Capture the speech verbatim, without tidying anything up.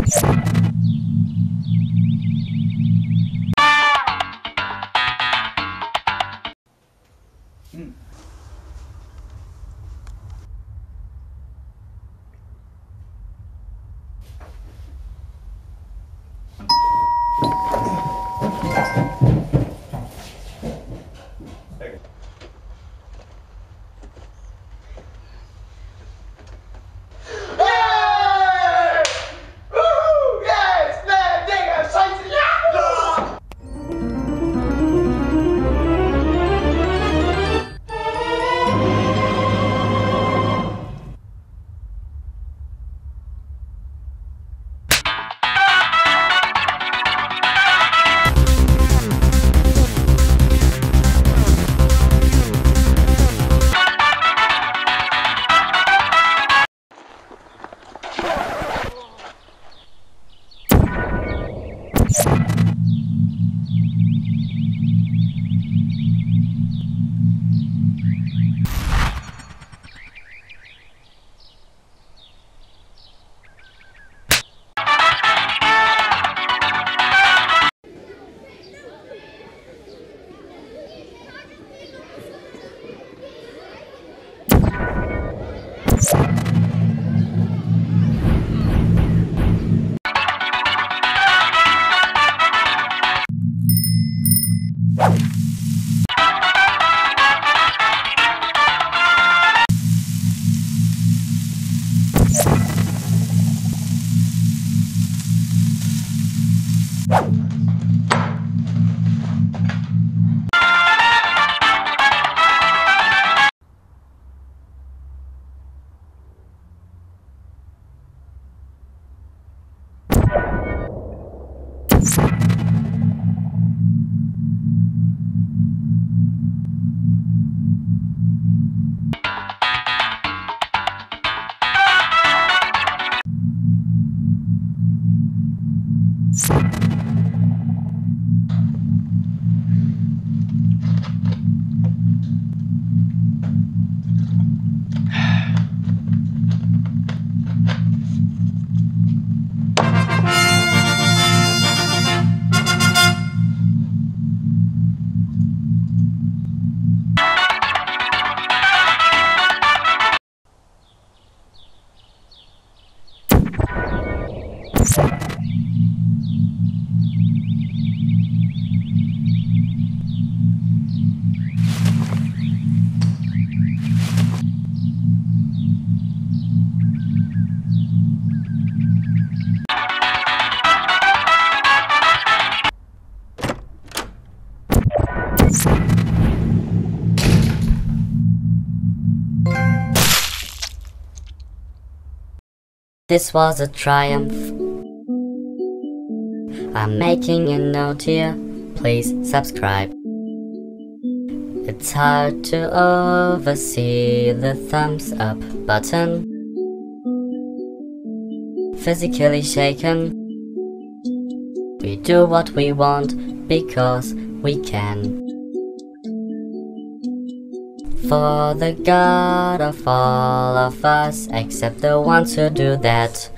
Mm. This was a triumph. I'm making a note here, please subscribe. It's hard to oversee the thumbs up button. Physically shaken. We do what we want because we can. For the God of all of us, except the ones who do that.